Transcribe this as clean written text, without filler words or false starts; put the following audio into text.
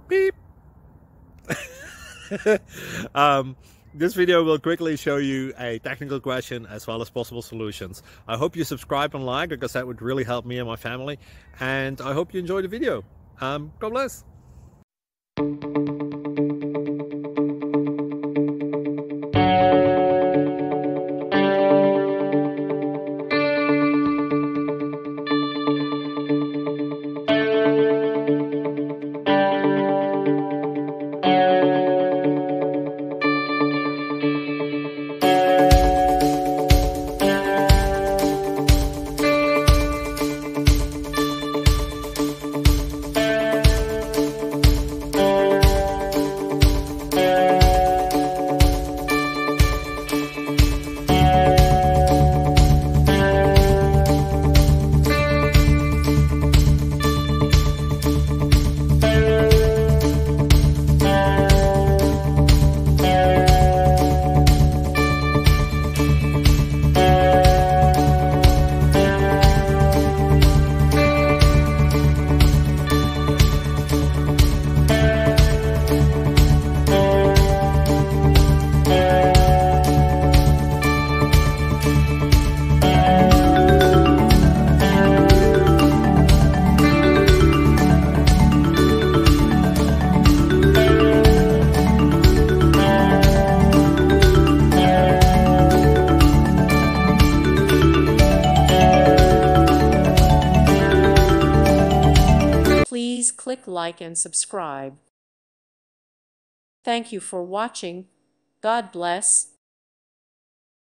Beep. This video will quickly show you a technical question as well as possible solutions. I hope you subscribe and like, because that would really help me and my family. And I hope you enjoy the video. God bless. Please click like and subscribe. Thank you for watching. God bless.